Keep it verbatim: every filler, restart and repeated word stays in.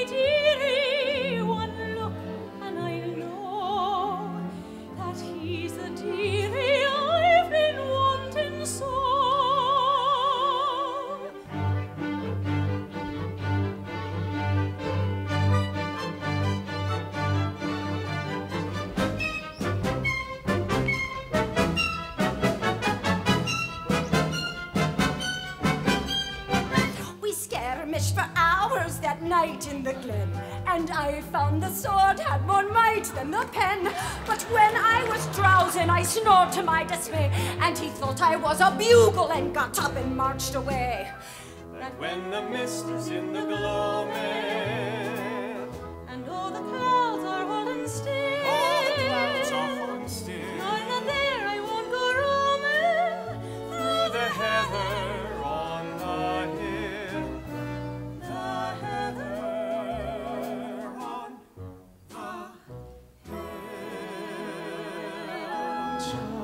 dearie, one look and I know that he's the dearie I've been wanting so. For hours that night in the glen, and I found the sword had more might than the pen. But when I was drowsing, I snored to my dismay, and he thought I was a bugle and got up and marched away. That when the mist is in the gloaming, and all the clouds are holding still, all the clouds are holding still, no, not there, I won't go roaming through the heather on the hill. Just